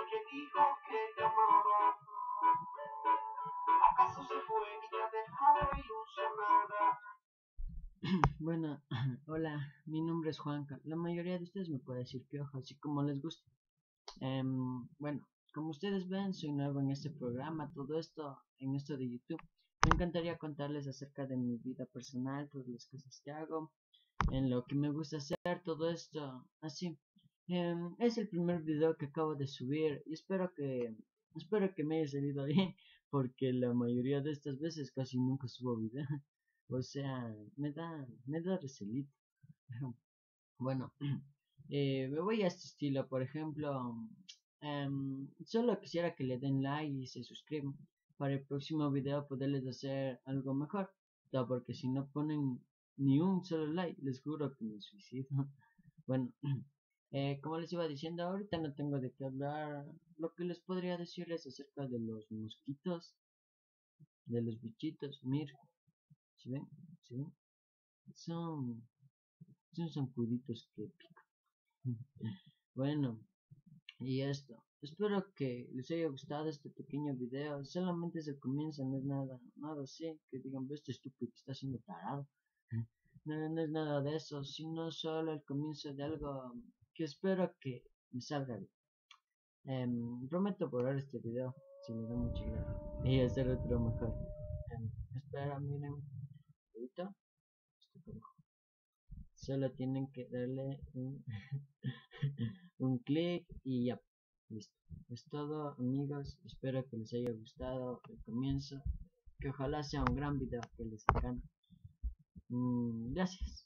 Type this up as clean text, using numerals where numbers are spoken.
porque dijo que te amaba. ¿Acaso se fue y te ha dejado ilusionada? Bueno, hola, mi nombre es Juanca. La mayoría de ustedes me puede decir Piojo, así como les gusta. Bueno, como ustedes ven, soy nuevo en este programa, en esto de YouTube. Me encantaría contarles acerca de mi vida personal, todas las cosas que hago, en lo que me gusta hacer, todo esto, así. Es el primer video que acabo de subir y espero que me haya salido bien, porque la mayoría de estas veces casi nunca subo video. O sea, me da recelito. Bueno, me voy a este estilo, por ejemplo, solo quisiera que le den like y se suscriban para el próximo video poderles hacer algo mejor, todo porque si no ponen ni un solo like, les juro que me suicido. Bueno, como les iba diciendo, ahorita no tengo de qué hablar. Lo que les podría decirles acerca de los mosquitos, de los bichitos, miren, ¿se ven? ¿Se ven? Son, son zancuditos que pican. Bueno, y esto. Espero que les haya gustado este pequeño video. Solamente es el comienzo, no es nada así. Que digan, ve este estúpido que está haciendo tarado. No, no es nada de eso, sino solo el comienzo de algo que espero que me salga bien. Prometo borrar este video si me da mucho dinero y hacer otro mejor. Espera, miren, ahorita, este carajo. Solo tienen que darle un, un clic y ya. Listo. Es todo, amigos. Espero que les haya gustado el comienzo. Que ojalá sea un gran video que les encante. Gracias.